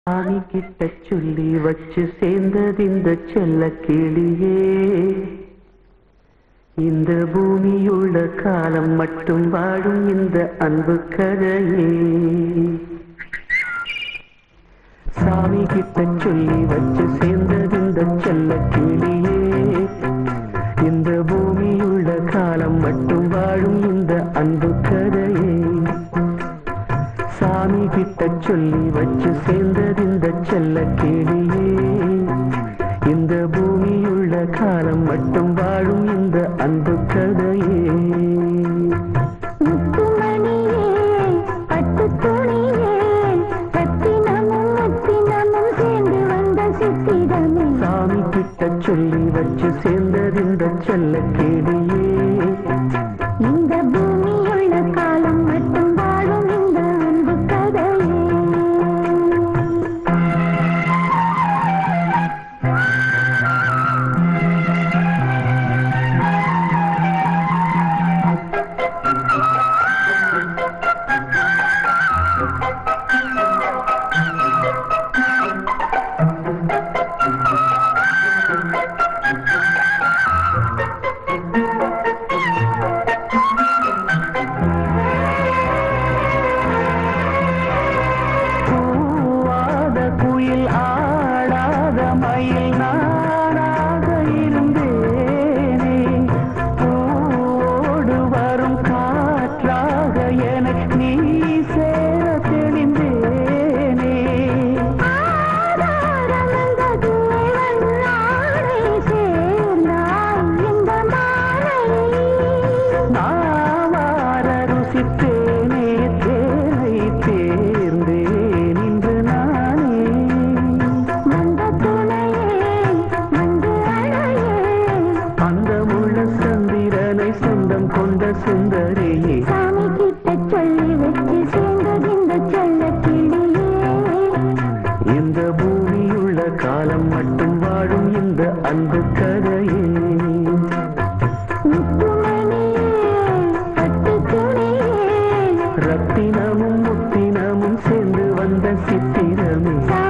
சாமி கிட்ட சொல்லி வச்சு சேர்ந்தது இந்த செல்ல கிளியே. இந்த பூமியுள்ள காலம் மட்டும் வாழும் இந்த அன்பு கதையே. சாமி கிட்ட சொல்லி வச்சு சேர்ந்தது இந்த செல்ல கிளியே. இந்த பூமியுள்ள காலம் மட்டும் வாழும் இந்த அன்பு கதையே. சாமி கிட்ட சொல்லி வச்சு சேர்ந்தது இந்த செல்ல கிளியே. இந்த பூமியுள்ள காலம் மட்டும் வாழும் இந்த அன்பு கதையே. சாமி கிட்ட சொல்லி வச்சு சேர்ந்தது இந்த செல்ல கிளியே. இந்த பூமியுள்ள காலம் மட்டும் வாழும் இந்த அன்பு கதையே. குயில் ஆடாத மயில் நானாக இருந்தேனே. பூவோடு வரும் காற்றாக எனக்கு நீ சேர தெளிந்தேனே. நாவார ருசித்தேனே தேனை தேர்ந்தேன் இன்று நானே. அந்தமுள்ள சந்திரனை சொந்தம் கொண்ட சுந்தரியே. சாமி கிட்ட சொல்லி வச்சு சேர்ந்தது இந்த செல்ல கிளியே. இந்த பூமியுள்ள காலம் மட்டும் வாழும் இந்த அன்பு கதையே. ரத்தினமும் முத்தினமும் சேர்ந்து வந்த சித்திரமே.